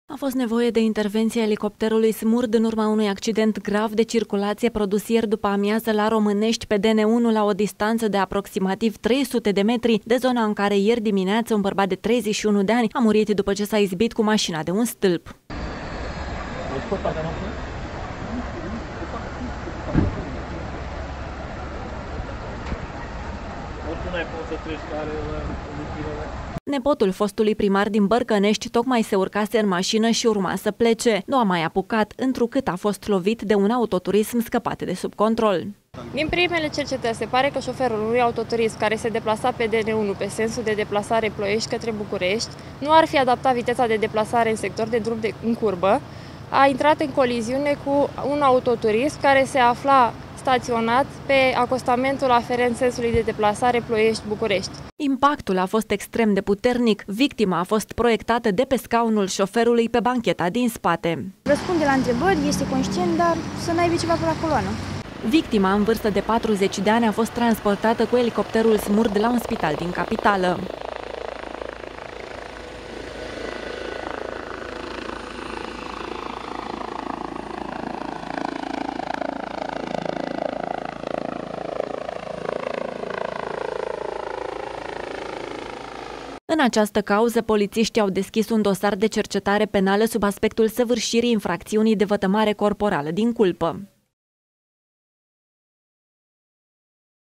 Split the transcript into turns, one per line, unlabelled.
A fost nevoie de intervenția elicopterului Smurd în urma unui accident grav de circulație produs ieri după amiază la Românești pe DN1 la o distanță de aproximativ 300 de metri de zona în care ieri dimineață un bărbat de 31 de ani a murit după ce s-a izbit cu mașina de un stâlp. Nepotul fostului primar din Bărcănești tocmai se urcase în mașină și urma să plece. Nu a mai apucat, întrucât a fost lovit de un autoturism scăpat de sub control.
Din primele cercetări se pare că șoferul unui autoturism care se deplasa pe DN1 pe sensul de deplasare Ploiești către București nu ar fi adaptat viteza de deplasare în sector de drum în curbă, a intrat în coliziune cu un autoturism care se afla staționat pe acostamentul aferent sensului de deplasare Ploiești-București.
Impactul a fost extrem de puternic. Victima a fost proiectată de pe scaunul șoferului pe bancheta din spate.
Răspunde la întrebări, este conștient, dar să n-aibă ceva pe la coloană.
Victima, în vârstă de 40 de ani, a fost transportată cu elicopterul Smurd la un spital din capitală. În această cauză, polițiștii au deschis un dosar de cercetare penală sub aspectul săvârșirii infracțiunii de vătămare corporală din culpă.